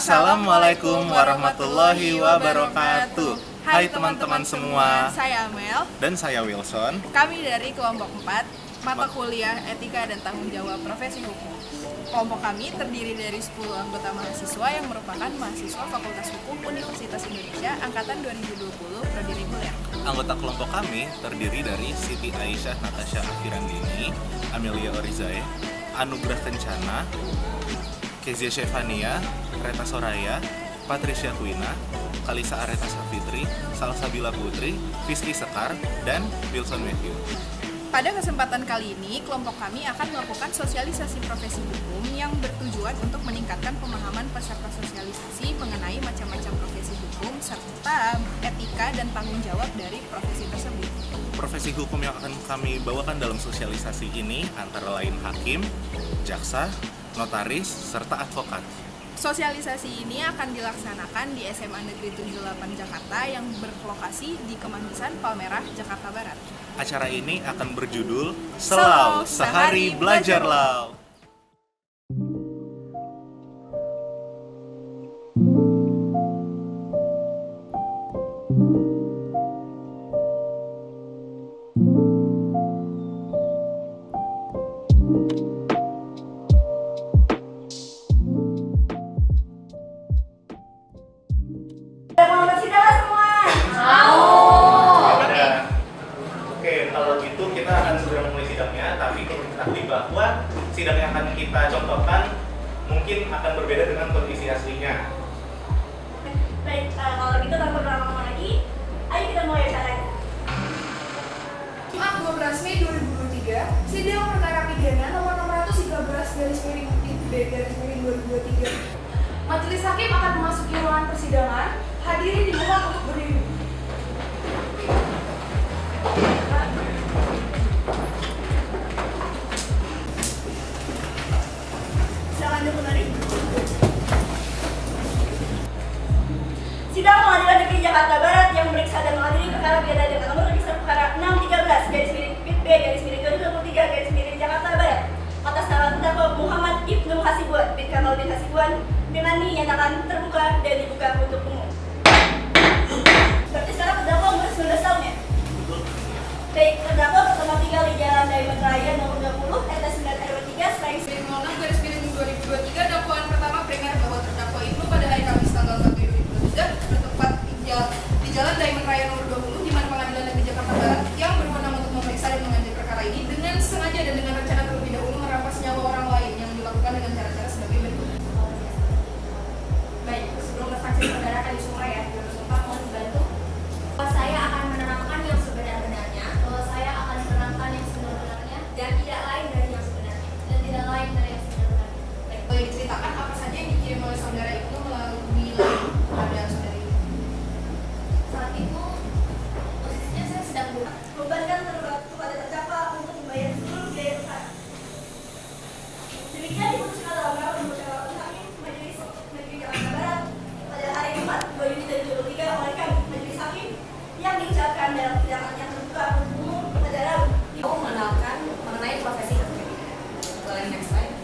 Assalamualaikum warahmatullahi wabarakatuh. Hai teman-teman semua. Saya Amel. Dan saya Wilson. Kami dari kelompok 4, mata kuliah Etika dan Tanggung Jawab Profesi Hukum. Kelompok kami terdiri dari 10 anggota mahasiswa yang merupakan mahasiswa Fakultas Hukum Universitas Indonesia Angkatan 2020 Prodi Reguler. Anggota kelompok kami terdiri dari Siti Aisyah Natasha Afirandini, Amelia Orizae, Anugrah Kencana, Kezia Shevania, Reta Soraya, Patricia Kuina, Kalisa Areta Safitri, Salsabila Putri, Fiski Sekar, dan Wilson Matthew. Pada kesempatan kali ini, kelompok kami akan melakukan sosialisasi profesi hukum yang bertujuan untuk meningkatkan pemahaman peserta sosialisasi mengenai macam-macam profesi hukum serta etika dan tanggung jawab dari profesi tersebut. Profesi hukum yang akan kami bawakan dalam sosialisasi ini antara lain hakim, jaksa, notaris, serta advokat. Sosialisasi ini akan dilaksanakan di SMA Negeri 78 Jakarta yang berlokasi di Kemanggisan, Palmerah, Jakarta Barat. Acara ini akan berjudul Selau Sehari Belajar Lau. Bahwa sidang yang akan kita contohkan mungkin akan berbeda dengan kondisi aslinya. Baik, kalau gitu tanpa berlama-lama lagi, ayo kita mulai acaranya. Jumat 12 Mei 2023, sidang perkara pidana nomor 613/B/2023. Majelis Hakim akan memasuki ruangan persidangan. Hadirin dimohon untuk berdiri. Sidang Pengadilan Negeri Jakarta Barat yang memeriksa dan mengadili perkara pidana dengan nomor register perkara 613/B/2023 Jakarta Barat atas nama terdakwa Muhammad Ibnu Hasibuan bin Kamal bin Hasibuan dengan dinyatakan terbuka dan dibuka untuk umum. Berarti sekarang terdakwa umur 19 tahun ya? Baik, terdakwa pertama tinggal di Jalan Diamond Raya nomor 20 RT 9 RW 3 Selain 06/2023 dakwaan pertama peringat bahwa terdakwa Ibnu pada hari Kamis tanggal 1 Juli 2023 bertempat di Jalan Diamond Raya nomor 20 di mana Pengadilan Negeri Jakarta Barat yang berwenang untuk memeriksa dan mengadili perkara ini dengan sengaja dan dengan rencana terlebih dahulu merampas nyawa orang lain yang dilakukan dengan cara-cara sebagai berikut. Baik, sebelum bersaksi saudara akan disumpah ya, bersumpah mohon dibantu. Saya akan menerangkan yang sebenar-benarnya, saya akan menerangkan yang sebenar-benarnya dan tidak lain dari yang sebenarnya. Boleh diceritakan apa saja yang dikirim oleh saudara itu melalui line pada saudara itu? Saat itu posisinya saya sedang Bebankan terberat kepada terdakwa untuk membayar seluruh biaya perkara. Demikian diputuskan dalam rapat musyawarah hakim Majelis Negeri Jakarta Barat pada hari Jumat 2 Juni 2023 oleh kami Majelis Hakim yang diucapkan dalam sidang yang terbuka untuk umum pada Rabu. mau mengenalkan mengenai profesi hakim. Boleh next slide.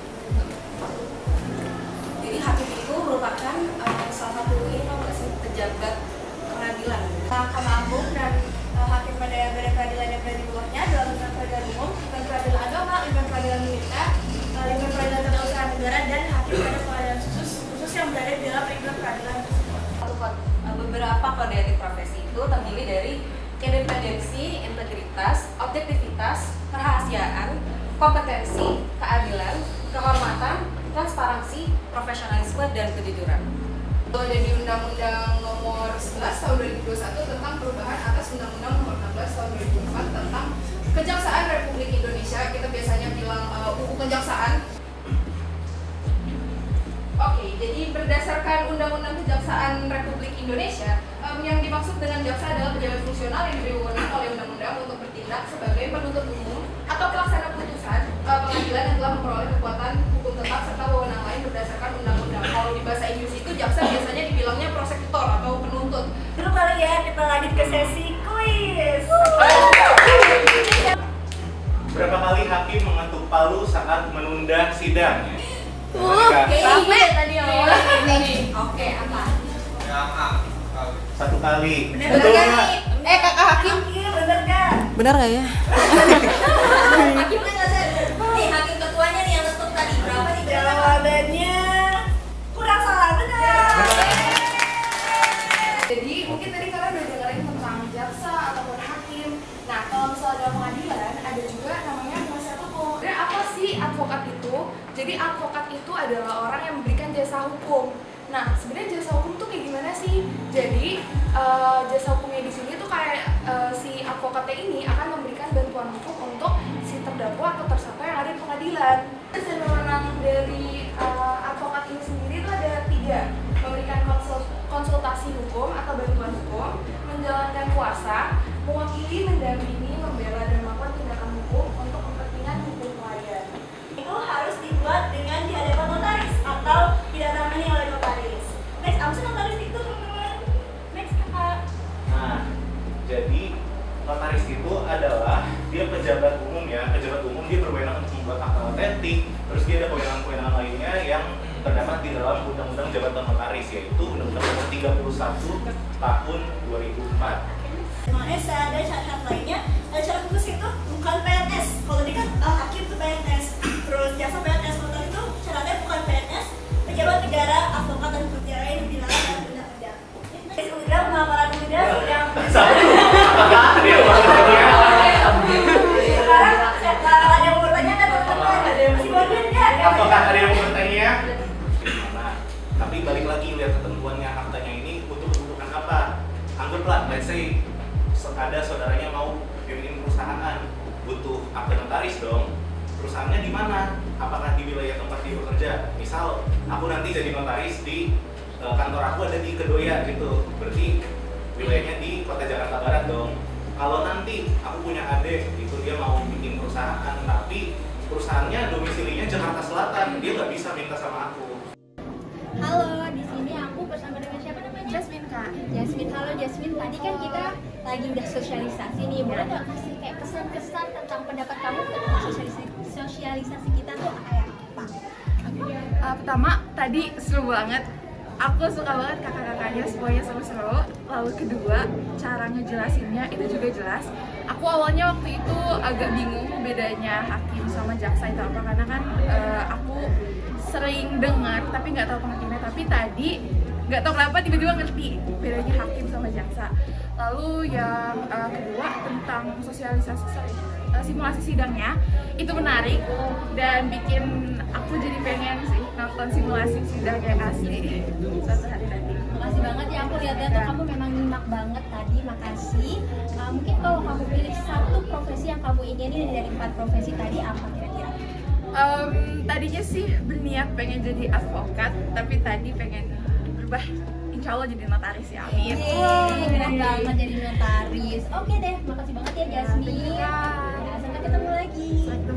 Jadi hakim itu merupakan salah satu pejabat pengadilan. Mahkamah Agung dan hakim pada badan peradilan yang berada di bawahnya dalam lingkungan peradilan umum, lingkungan peradilan agama, lingkungan peradilan militer, lingkungan peradilan tata usaha negara, dan hakim pada pengadilan khusus yang berada di dalam lingkungan peradilan tersebut. Beberapa kode etik profesi itu terdiri dari independensi, integritas, objektivitas, kerahasiaan, kompetensi, keadilan, kehormatan, transparansi, profesionalisme, dan kejujuran. Ada di Undang-Undang Nomor 11 Tahun 2021 tentang perubahan atas Undang-Undang Nomor 16 Tahun 2004 tentang Kejaksaan Republik Indonesia. Kita biasanya bilang UU Kejaksaan. Oke, jadi berdasarkan Undang-Undang Kejaksaan Republik Indonesia, yang dimaksud dengan jaksa adalah pejabat fungsional yang diberi wewenang oleh undang-undang untuk bertindak sebagai penuntut umum atau pelaksana putusan pengadilan yang telah memperoleh kekuatan hukum tetap serta wewenang lain berdasarkan undang-undang. Kalau di bahasa Inggris itu jaksa biasanya dibilangnya prosekutor atau penuntut. Dulu kali ya, kita lanjut ke sesi kuis. Berapa kali hakim mengetuk palu saat menunda sidang? Kayak tadi awal. Oke, apa? Satu kali. Bener gak nih? Kakak Hakim. Bener gak? Bener gak ya? Hakim kan nggak sadar. Nih, hakim ketuanya nih yang tutup tadi. Berapa nih? Jawabannya kurang salah, benar. Jadi mungkin tadi kalian udah dengerin tentang jaksa ataupun hakim. Nah, kalau misalnya dalam pengadilan ada juga namanya penasihat hukum. Dan apa sih advokat itu? Jadi advokat itu adalah orang yang memberikan jasa hukum. Nah, sebenarnya jasa hukum tuh kayak gimana sih? Jadi jasa hukumnya di sini tuh kayak si advokatnya ini akan memberikan bantuan hukum untuk si terdakwa atau tersangka yang ada di pengadilan. Dan wewenang dari advokat ini sendiri itu ada 3: memberikan konsultasi hukum atau bantuan hukum, menjalankan kuasa, mewakili, mendampingi, membela dan melakukan tindakan hukum untuk kepentingan hukum klien. Itu harus dibuat dengan di hadapan notaris atau didatangani oleh notaris. Next, apa sih notaris itu, teman-teman? Next, kakak. Nah, jadi notaris itu adalah dia pejabat umum ya. Pejabat umum dia berwenang untuk membuat akta otentik. Terus dia ada kewenangan-kewenangan lainnya yang terdapat di dalam Undang-Undang Jabatan Notaris, yaitu Undang-Undang Nomor 31 Tahun 2004. Ada syarat lainnya. Syarat khusus itu bukan PNS. Kalau dia kan hakim itu PNS. Terus jaksa PNS, notaris itu syaratnya bukan PNS. Pejabat negara, advokat dan perkara yang dilarang dalam undang-undang. Sudah pemaparan muda yang sekarang ada yang mau bertanya kan teman-teman? Masih boleh nggak? Apakah ada yang mau bertanya? Nah, tapi balik lagi lihat ketentuannya aktanya ini untuk kebutuhan apa? Anggaplah, let's say ada saudaranya mau bikin perusahaan, butuh akte notaris dong. Perusahaannya di mana? Apakah di wilayah tempat dia bekerja? Misal aku nanti jadi notaris di kantor aku ada di Kedoya gitu, berarti wilayahnya di Kota Jakarta Barat dong. Kalau nanti aku punya adik itu dia mau bikin perusahaan, tapi perusahaannya domisilinya Jakarta Selatan, dia nggak bisa minta sama aku. Halo, di sini aku bersama dengan siapa namanya? Jasmine, Kak. Jasmine. Halo Jasmine, tadi kan kita lagi udah sosialisasi nih. Boleh nggak kasih kayak kesan-kesan tentang pendapat kamu tentang sosialisasi kita tuh kayak apa? Pertama, tadi seru banget. Aku suka banget kakak-kakaknya, semuanya seru-seru. Lalu kedua, cara ngejelasinnya itu juga jelas. Aku awalnya waktu itu agak bingung bedanya hakim sama jaksa itu apa, karena kan aku sering dengar tapi nggak tahu pengertiannya. Tapi tadi nggak tahu kenapa tiba-tiba ngerti bedanya hakim sama jaksa. Lalu yang kedua tentang simulasi sidangnya itu menarik dan bikin aku jadi pengen sih nonton simulasi sidang yang asli suatu hari nanti. Makasih banget ya, aku lihatnya tuh kamu memang nyimak banget tadi. Makasih. Mungkin kalau kamu pilih satu profesi yang kamu inginin dari 4 profesi tadi, apa kira-kira? Tadinya sih berniat pengen jadi advokat, tapi tadi pengen berubah, insya Allah jadi notaris ya, amin. Keren banget jadi notaris. Oke deh, makasih banget ya Jasmine. Ya, sampai ketemu lagi.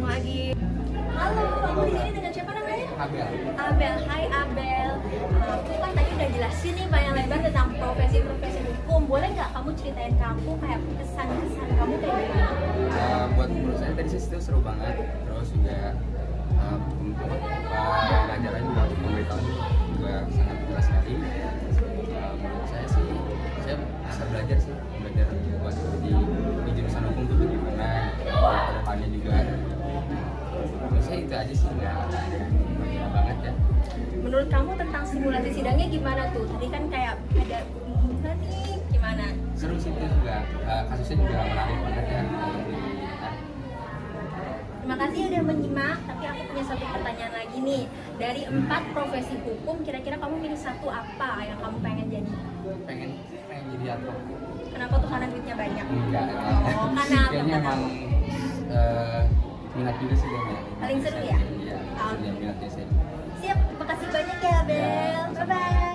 Halo, kamu di sini dengan siapa namanya? Abel. Hai Abel. Aku kan tadi udah jelasin nih panjang lebar tentang profesi-profesi hukum. Boleh nggak kamu ceritain ke aku kayak kesan-kesan kamu kayak gimana? Buat menurut saya tadi sih itu seru banget. Terus juga pelajaran juga untuk pemberitahuan juga sangat jelas sekali. Menurut saya sih, saya bisa belajar buat di jurusan hukum itu gimana. Kedepannya juga. Menurut saya itu aja sih, nggak banget ya. Menurut kamu tentang simulasi sidangnya gimana tuh? Tadi kan kayak ada nih, gimana? Seru sih itu juga, kasusnya juga menarik banget ya untuk dilihat. Terima kasih udah menyimak, tapi aku punya satu pertanyaan lagi nih. Dari 4 profesi hukum, kira-kira kamu milih satu apa yang kamu pengen jadi? Pengen jadi advokat. Kenapa tuh? Karena duitnya banyak? Enggak. Oh, karena apa? Kayaknya emang minat juga sih kayaknya. Paling seru ya? Iya, minatnya sih. Siap, makasih banyak ya Bel. Bye-bye.